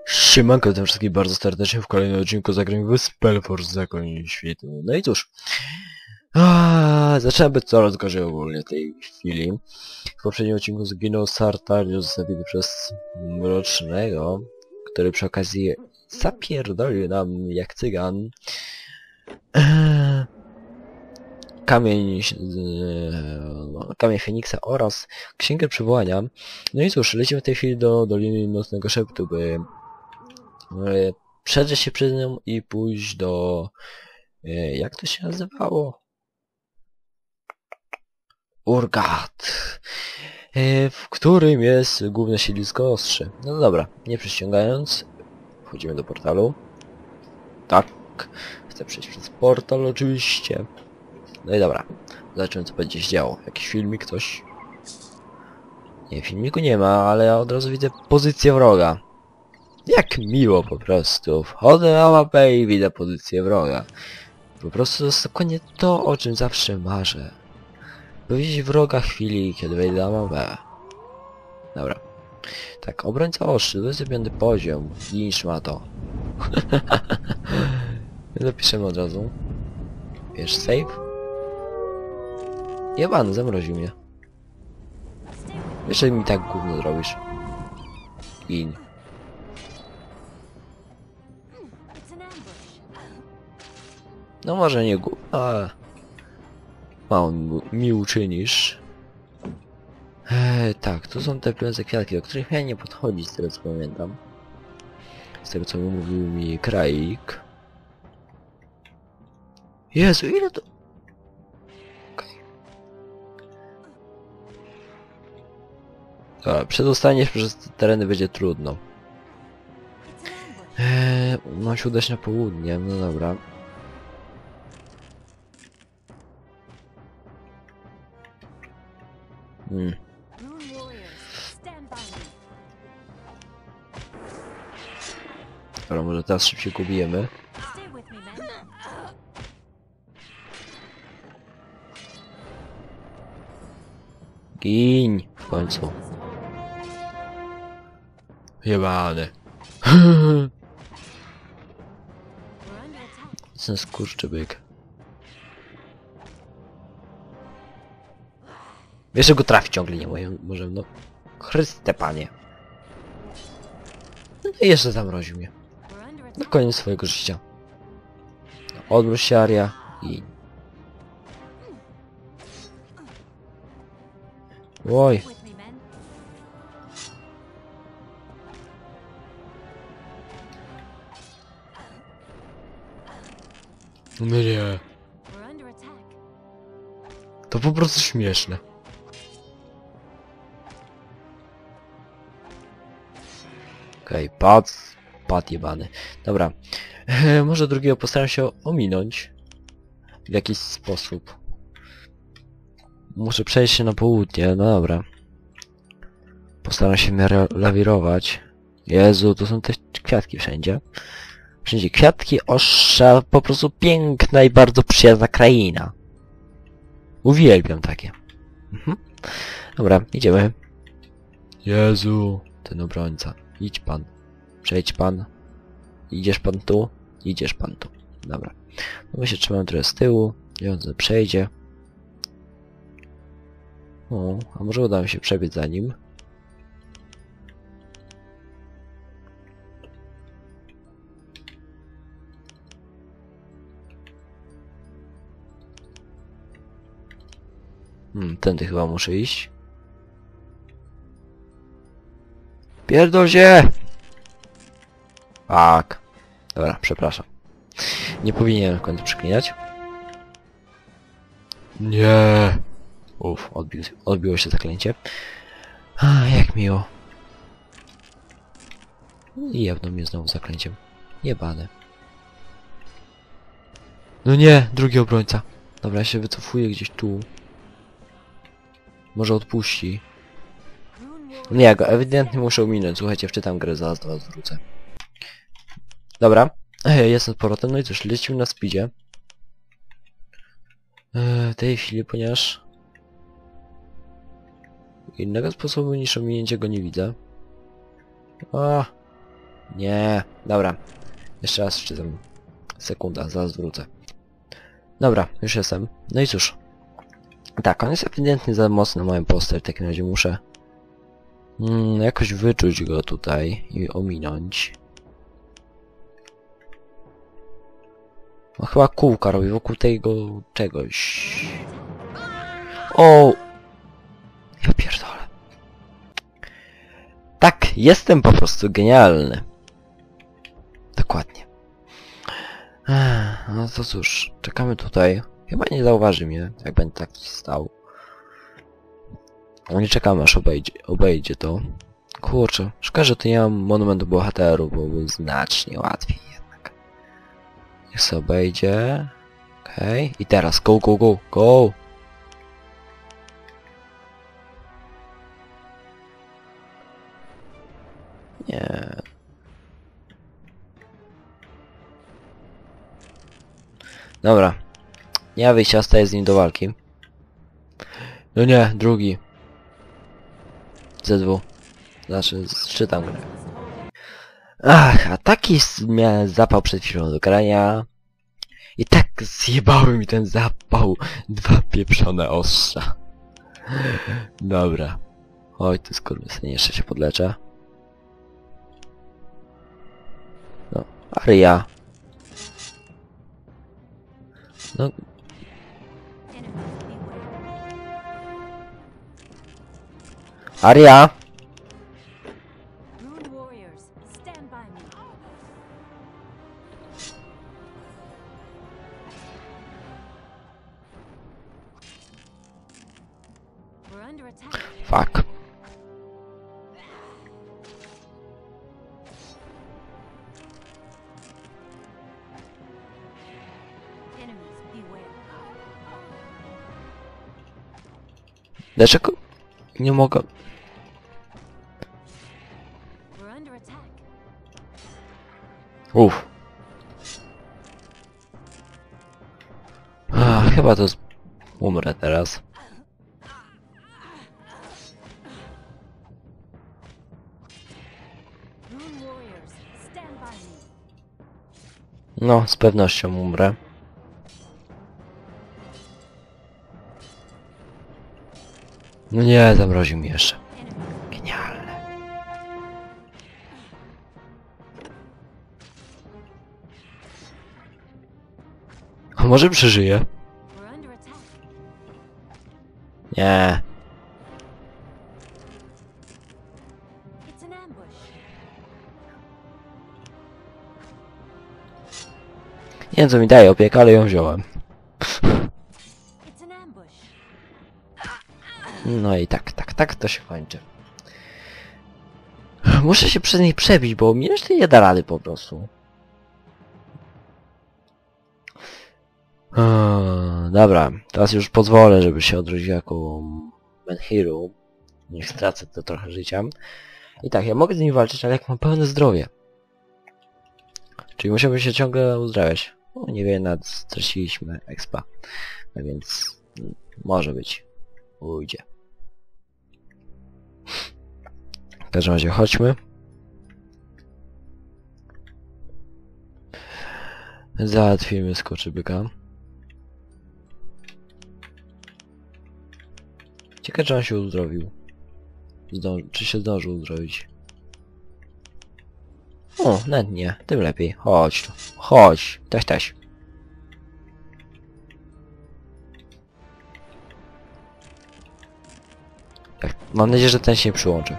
Siemanko, witam wszystkich bardzo serdecznie w kolejnym odcinku zagrania w Spellforce Zakoń Świtu. No i cóż, zaczyna być coraz gorzej ogólnie w tej chwili. W poprzednim odcinku zginął Sartarius zabity przez Mrocznego, który przy okazji zapierdolił nam jak cygan. Kamień Feniksa oraz Księgę Przywołania. No i cóż, lecimy w tej chwili do Doliny Nocnego Szeptu, by przedrzeć się przed nią i pójść do... jak to się nazywało? Urgat, w którym jest główne siedlisko Ostrzy. No dobra, nie przyciągając, wchodzimy do portalu. Tak, chcę przejść przez portal oczywiście. No i dobra, zobaczymy co będzie się działo. Jakiś filmik, coś? Nie, filmiku nie ma, ale ja od razu widzę pozycję wroga. Jak miło po prostu. Wchodzę na mapę i widzę pozycję wroga. Po prostu to jest dokładnie to, o czym zawsze marzę. By widzieć wroga w chwili, kiedy wejdę na mapę. Dobra. Tak, obrońca Ostrzy, 25 poziom. Lincz ma to. Zapiszemy od razu. Wiesz, save? Jebany, zamroził mnie. Wiesz, że mi tak gówno zrobisz. Gin. No może nie ale mało mi uczynisz. Tak, tu są te pieniądze kwiatki, do których ja nie podchodzić, z tego co pamiętam. Z tego co mówił mi Kraik. Jezu, ile to... Okay. Dobra, przedostanie się przez te tereny będzie trudno. Mam się udać na południe, no dobra. Dobra, może teraz szybciej kubijemy. Giń w końcu. Jebany. Ten skurczybyk. Wiesz, że go trafi ciągle nie może, no. Chryste panie. No i jeszcze zamroził mnie. Na koniec swojego życia. Odwróć się, Aria i... Oj. No nie. To po prostu śmieszne. Okej, pad jebany. Dobra. Może drugiego postaram się ominąć. W jakiś sposób. Muszę przejść się na południe, no dobra. Postaram się w miarę lawirować. Jezu, to są te kwiatki wszędzie. Wszędzie kwiatki, ostrza, po prostu piękna i bardzo przyjazna kraina. Uwielbiam takie. Dobra, idziemy. Jezu, ten obrońca. Idź pan. Przejdź pan. Idziesz pan tu. Idziesz pan tu. Dobra. No my się trzymamy trochę z tyłu. I on przejdzie. O, a może uda mi się przebiec za nim. Tędy chyba muszę iść. Pierdol się! Tak. Dobra, przepraszam. Nie powinienem w końcu przeklinać. Nie. Uff, odbiło się zaklęcie. Jak miło. I jebną mnie znowu zaklęciem. Jebane. No nie, drugi obrońca. Dobra, ja się wycofuję gdzieś tu. Może odpuści. Nie, ja go ewidentnie muszę ominąć. Słuchajcie, wczytam grę, zaraz do was wrócę. Dobra. Jestem z powrotem, no i cóż, lecimy na speedzie. W tej chwili, ponieważ... innego sposobu niż ominięcie go nie widzę. Nie, dobra. Jeszcze raz wczytam. Sekunda, zaraz wrócę. Dobra, już jestem. No i cóż. Tak, on jest ewidentnie za mocny na moją postać, w takim razie muszę jakoś wyczuć go tutaj i ominąć. No chyba kółka robi wokół tego czegoś. O! Ja pierdolę. Tak, jestem po prostu genialny. Dokładnie. No to cóż, czekamy tutaj. Chyba nie zauważy mnie, jak będę taki stał. No nie czekamy aż obejdzie to. Kurczę, szkoda, że tu nie mam monumentu bohaterów, byłoby znacznie łatwiej jednak. Niech sobie obejdzie. Okej, i teraz go, go, go, go! Nie. Dobra. Nie ma wyjścia, staję z nim do walki. No nie, drugi. Z2. Znaczy, czytam grę. Ach, a taki miałem zapał przed chwilą do grania. I tak zjebały mi ten zapał. Dwa pieprzone ostrza. Dobra. Oj, ty skurwysynie, jeszcze się podleczę. No, Aria. No. Aria! Fuck. Dlaczego nie mogę? Uff. Chyba to umrę teraz. No, z pewnością umrę. No nie, zamroził mi jeszcze. Genialne. A może przeżyję? Nie. Nie wiem co mi daje opieka, ale ją wziąłem. No i tak to się kończy. Muszę się przez nich przebić, bo mi jeszcze nie da rady po prostu. Dobra, teraz już pozwolę, żeby się odrodził jako Menhiru. Niech stracę to trochę życia. I tak, ja mogę z nim walczyć, ale jak mam pełne zdrowie. Czyli musimy się ciągle uzdrawiać. No, nie wiem, nawet straciliśmy expa. No więc może być. Ujdzie. W każdym razie chodźmy. Załatwimy skoczybyka. Ciekawe, czy on się uzdrowił. Czy się zdążył uzdrowić. O, nawet nie. Tym lepiej. Chodź tu. Chodź. Taś. Tak, mam nadzieję, że ten się nie przyłączy.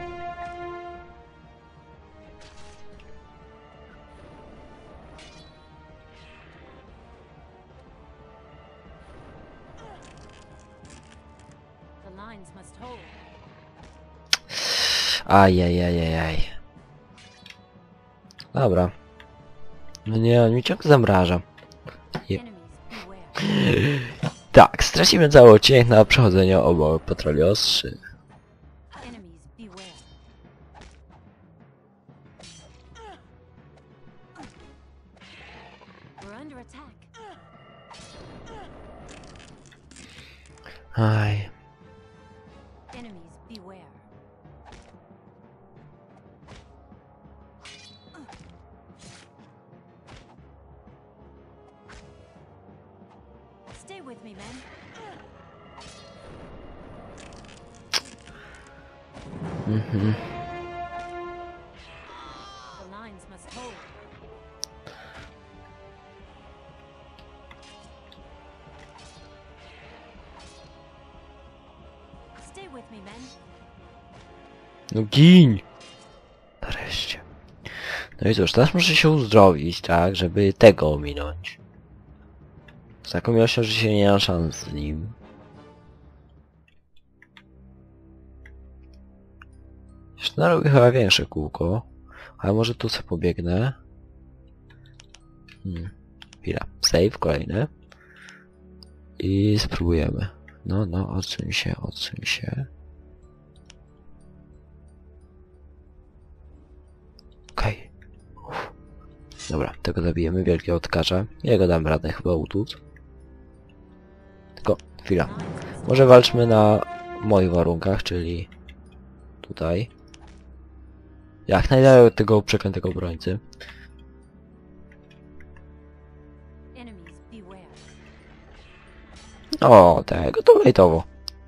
Ajajajajaj. Dobra. No nie, on mi ciągle zamraża. Tak, stracimy cały odcinek na przechodzeniu obok patroli ostrzy. Aj. me, men. Mhm. The lines must hold. Stay with me, men. No gin! Nareszcie. No i cóż, teraz muszę się uzdrowić, tak, żeby tego ominąć. Z taką ilością, że się nie ma szans z nim. Jeszcze narobię chyba większe kółko. Ale może tu sobie pobiegnę. Chwila. Save, kolejny. I spróbujemy. No, no, odsuń się, odsuń się. Okej. Dobra, tego zabijemy, wielkiego odkacza. Jego dam radę chyba utłuc. Tylko, chwila. Może walczmy na moich warunkach, czyli tutaj. Jak najdalej od tego przeklętego obrońcy. Enemies beware. O, tego to lejtowo.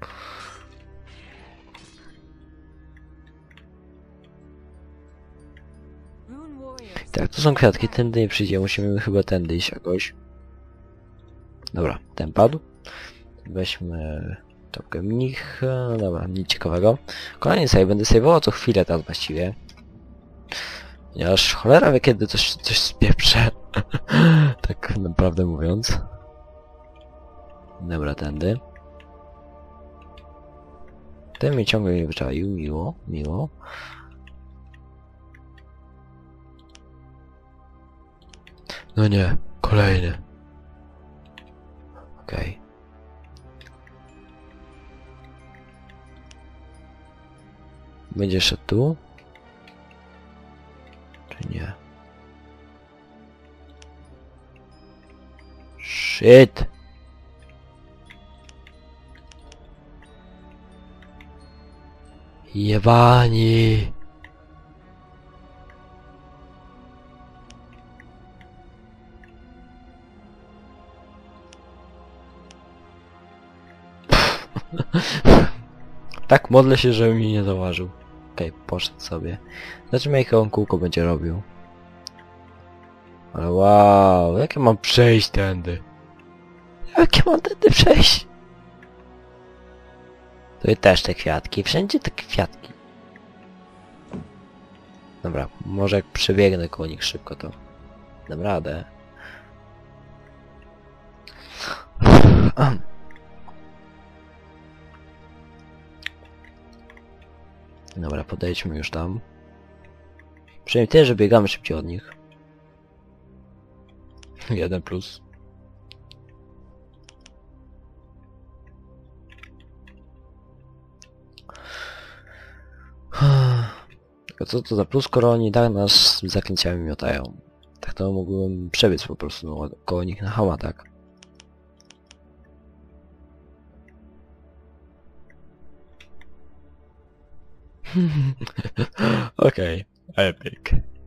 Rune warriors. Tak, tu są kwiatki, tędy nie przyjdzie, musimy chyba tędy iść jakoś. Dobra, ten padł. Weźmy topkę mnich. Dobra, nic ciekawego. Kolejny save, będę saveował co chwilę teraz właściwie. Ponieważ cholera wie kiedy coś spieprzę. Tak naprawdę mówiąc. Dobra, tędy. Ten mnie ciągle nie wyczaił, miło, miło. No nie, kolejny. Okej. Będzie szedł tu? Czy nie? Shit! Jebani! Tak modlę się, żeby mnie nie zauważył. Okej, poszedł sobie. Zobaczymy jakie on kółko będzie robił. Ale wow, jak ja mam przejść tędy? Jak ja mam tędy przejść? Tu też te kwiatki, wszędzie te kwiatki. Dobra, może jak przebiegnę koło nich szybko to dam radę. Dobra, podejdźmy już tam. Przynajmniej tyle, że biegamy szybciej od nich. 1 plus. A co to za plus, skoro oni tak nas zaklęciami miotają? Tak to mógłbym przebiec po prostu koło nich na hała, tak? Okej, epic.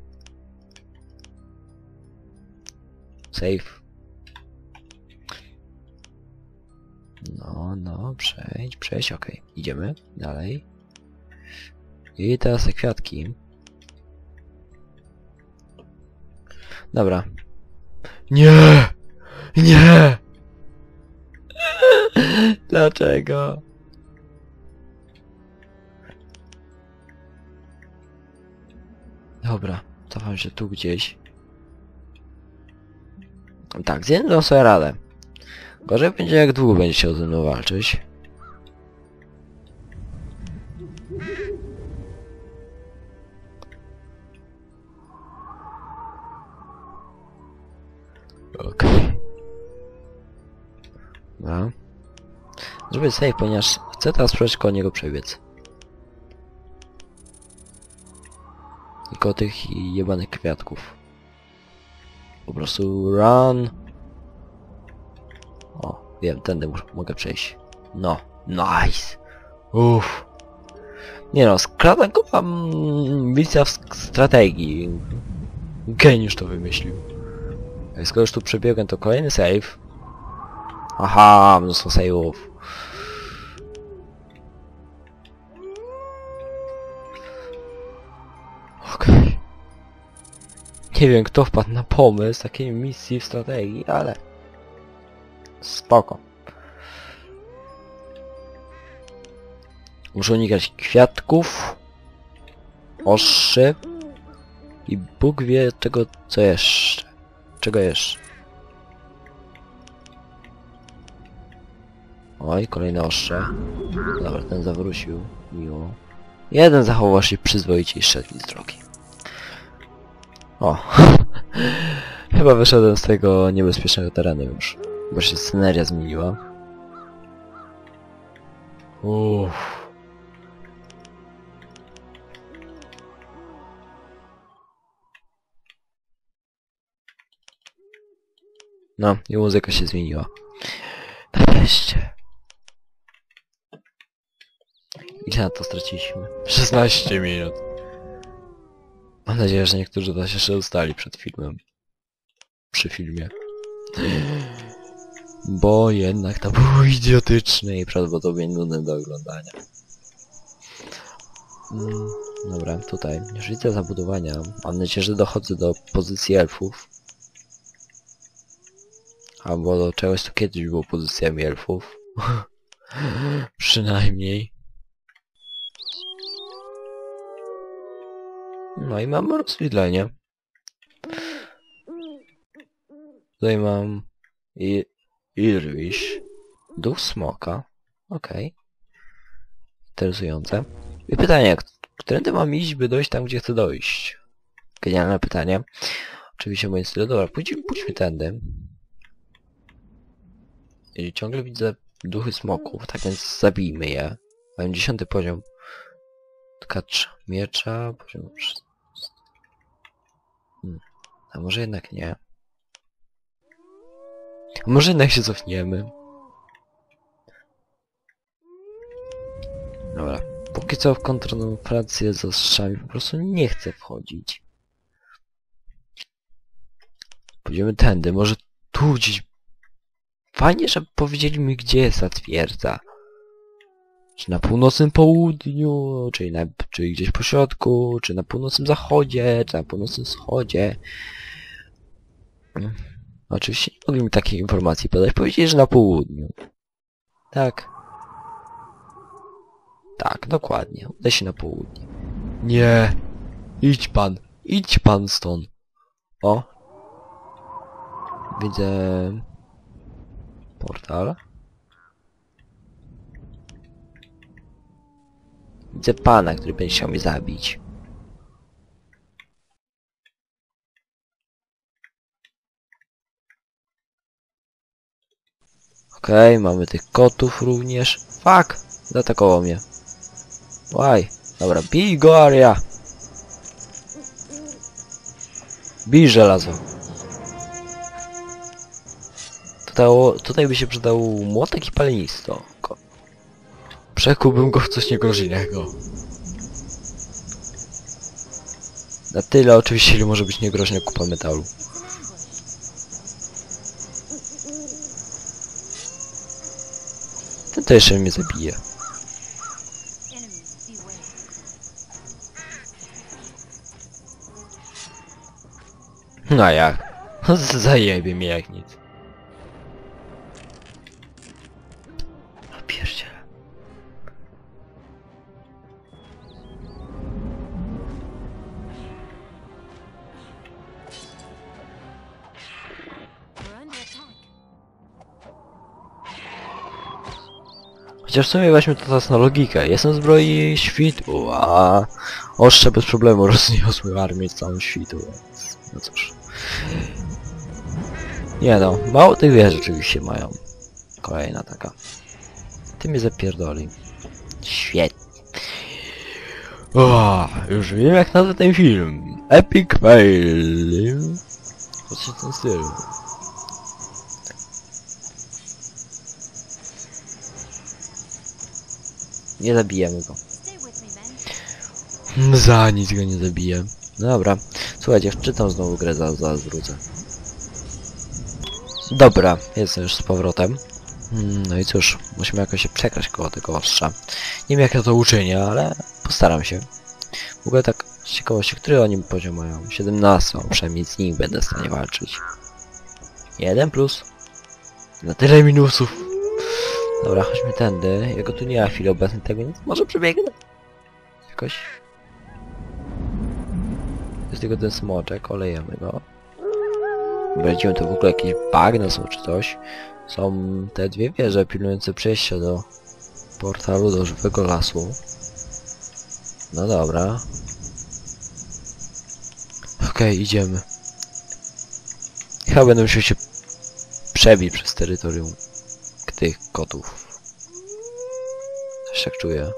Save. No, no, przejdź, okej. Idziemy dalej. I teraz te kwiatki. Dobra. Nie! Nie! Dlaczego? Dobra, cofam się tu gdzieś. Tak, z jedną sobie radę. Gorzej będzie jak długo będzie się ze mną walczyć. Okej. Dobra. Zrobię save, ponieważ chcę teraz przejść koło niego przebiec. I koło tych jebanych kwiatków. Po prostu run. O, wiem, tędy mogę przejść. No, nice. Uff. Nie no, skradankowa misja w strategii. Geniusz to wymyślił. Skoro już tu przebiegłem, to kolejny save. Aha, mnóstwo save'ów. Okej. Nie wiem, kto wpadł na pomysł takiej misji w strategii, ale... spoko. Muszę unikać kwiatków, oszy i Bóg wie tego, co jeszcze. Czego jeszcze? Oj, kolejne ostrze. Dobra, ten zawrócił. Miło. Jeden zachował się przyzwoicie i szedł mi z drogi. O. Chyba wyszedłem z tego niebezpiecznego terenu już. Bo się sceneria zmieniła. Uff. No, i muzyka się zmieniła. Nareszcie. Ile na to straciliśmy? 16 minut. Mam nadzieję, że niektórzy z was jeszcze zostali przed filmem. Przy filmie. Bo jednak to było idiotyczne i prawdopodobnie nudne do oglądania. Dobra, tutaj już widzę zabudowania. Mam nadzieję, że dochodzę do pozycji elfów. Albo do czegoś, co kiedyś było pozycjami elfów. Przynajmniej. No i mam rozwidlenie. Tutaj mam Irwish, duch smoka. Okej. Interesujące. I pytanie, którędy mam iść, by dojść tam, gdzie chcę dojść? Genialne pytanie. Oczywiście moje stylu. Dobra, pójdźmy tędy. I ciągle widzę duchy smoków, tak więc zabijmy je. Mam 10 poziom. Tkacz miecza, poziom 16. A może jednak nie. A może jednak się cofniemy. Dobra. Póki co w konfrontację z ostrzami po prostu nie chcę wchodzić. Pójdziemy tędy, może tu gdzieś... Fajnie, żeby powiedzieli mi, gdzie jest ta twierdza. Czy na północnym południu, czy gdzieś po środku, czy na północnym zachodzie, czy na północnym wschodzie. Oczywiście nie mogli mi takiej informacji podać. Powiedzieli, że na południu. Tak. Tak, dokładnie. Uda się na południe. Nie. Idź pan. Idź pan stąd. O. Widzę... portal. Widzę pana, który będzie chciał mnie zabić. Okej, mamy tych kotów również. Fuck! Zaatakował mnie. Łaj. Dobra, bij go, Aria! Bij żelazo. Tutaj by się przydał młotek i palenisto. Przekułbym go w coś niegroźnego. Na tyle oczywiście, ile może być niegroźna kupa metalu. Ten to jeszcze mnie zabije. No jak? Zajebie mnie jak nic. Pierdziele. Chociaż w sumie weźmy to teraz na logikę. Jestem w zbroi świtu, a ostrze bez problemu rozniosły armię z całym świtu, więc no cóż. Nie no, mało tych wież rzeczywiście mają. Kolejna taka. Ty mnie zapierdoli. Świetnie. O, już wiem jak nazwać ten film. Epic fail. Chodźcie ten styl. Nie zabijemy go. Za nic go nie zabiję. No dobra. Słuchajcie, wczytam znowu grę, zaraz wrócę. Dobra, jestem już z powrotem. No i cóż, musimy jakoś się przekraść koło tego ostrza. Nie wiem jak ja to uczynię, ale postaram się. W ogóle tak z ciekawości, który oni poziom mają? 17, przynajmniej z nich będę w stanie walczyć. 1 plus. Na tyle minusów. Dobra, chodźmy tędy. Jego tu nie ma chwili obecnej tego, więc może przebiegnę. Jakoś. Jest tylko ten smoczek, olejemy go. Widzimy to w ogóle jakieś bagno są czy coś. Są te dwie wieże pilnujące przejścia do portalu do żywego lasu. No dobra. Okej, idziemy. Chyba będę musiał się przebić przez terytorium tych kotów. Też tak czuję.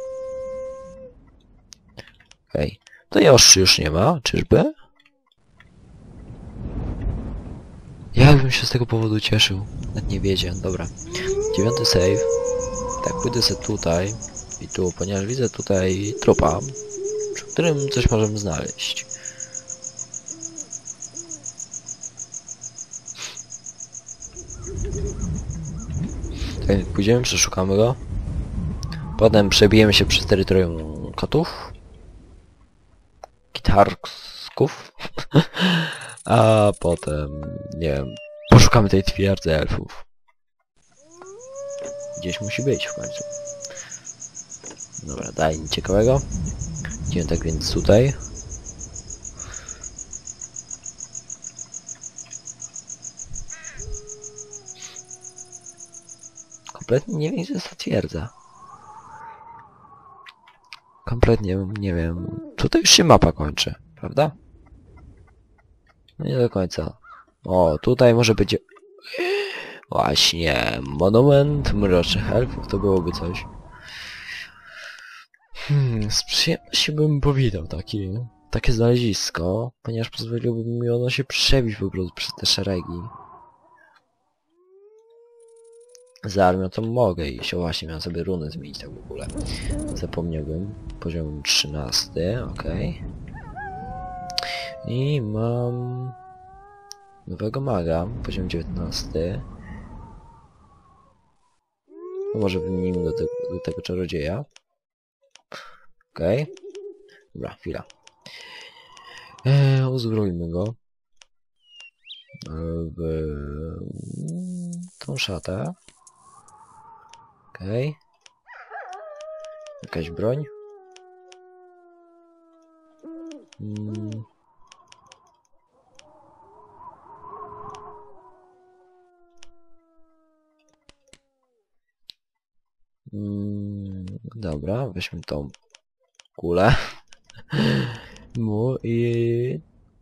Okej. To Yoshi już nie ma, czyżby? Ja bym się z tego powodu cieszył. Nawet nie wiedział. Dobra. 9 save. Tak, pójdę sobie tutaj i tu, ponieważ widzę tutaj trupa, przy którym coś możemy znaleźć. Tak, pójdziemy, przeszukamy go. Potem przebijemy się przez terytorium kotów. Kitarków. A potem, nie wiem, poszukamy tej twierdzy elfów. Gdzieś musi być w końcu. Dobra, daj nic ciekawego. Idziemy tak więc tutaj. Kompletnie nie wiem, gdzie jest ta twierdza. Kompletnie nie wiem. Tutaj już się mapa kończy, prawda? No nie do końca. O, tutaj może być... Właśnie, monument mrocznych elfów, to byłoby coś. Z przyjemnością bym powitał takie znalezisko, ponieważ pozwoliłoby mi ono się przebić po prostu przez te szeregi. Za armią to mogę iść, o właśnie, miałem sobie runę zmienić tak w ogóle. Zapomniałbym. Poziom 13, okej. I mam... nowego maga, poziom 19. No może wymienimy do tego czarodzieja. Okej. Dobra, chwila. Uzbrojmy go. W tą szatę. Okej. Jakaś broń. Dobra, weźmy tą kulę mu i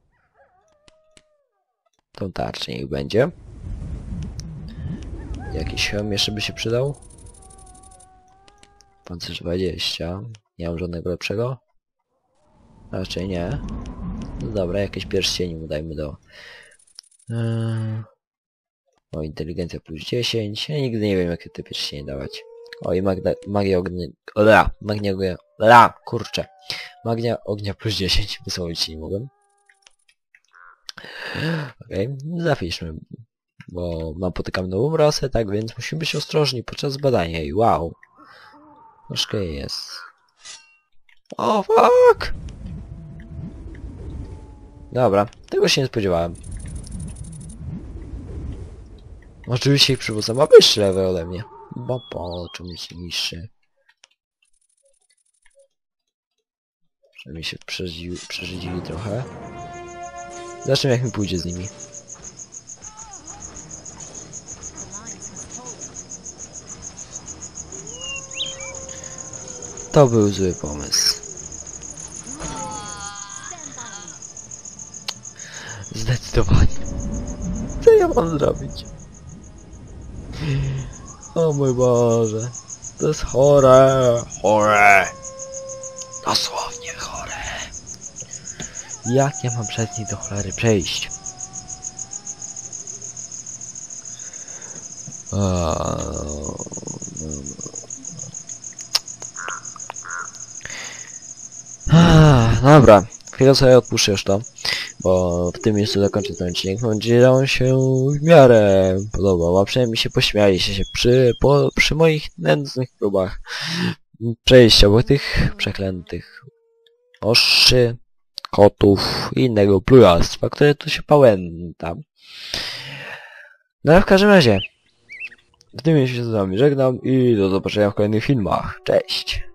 tą tarczę niech będzie. Jakiś hełm jeszcze by się przydał. Pancerz 20. Nie mam żadnego lepszego. Raczej nie. No dobra, jakieś pierścienie mu dajmy do... O, inteligencja plus 10. Ja nigdy nie wiem, jakie te pierścienie dawać. O, i magia ognia... Magia ognia... Kurczę. Magia ognia plus 10. Wysłowić się nie mogłem. Okej, zapiszmy. Bo napotykamy nową rasę, tak więc musimy być ostrożni podczas badania i wow. Troszkę jest. O, fuck! Dobra, tego się nie spodziewałem. Oczywiście ich przywódca ma wyższy level ode mnie. Bo po czym jest niższy? Przynajmniej się przeżydzili trochę. Zobaczymy jak mi pójdzie z nimi. To był zły pomysł. Zdecydowanie. Co ja mam zrobić? O mój Boże. To jest chore. Chore. Dosłownie chore. Jak ja mam przez nich do cholery przejść? Dobra, chwilę sobie odpuszczę już to. bo w tym miejscu zakończę ten odcinek. Mam nadzieję, że on się w miarę podobał, a przynajmniej się pośmialiście się przy moich nędznych próbach przejścia obok tych przeklętych oszy, kotów i innego plujastwa, które tu się pałęta. No ale w każdym razie, w tym miejscu się z wami żegnam i do zobaczenia w kolejnych filmach. Cześć!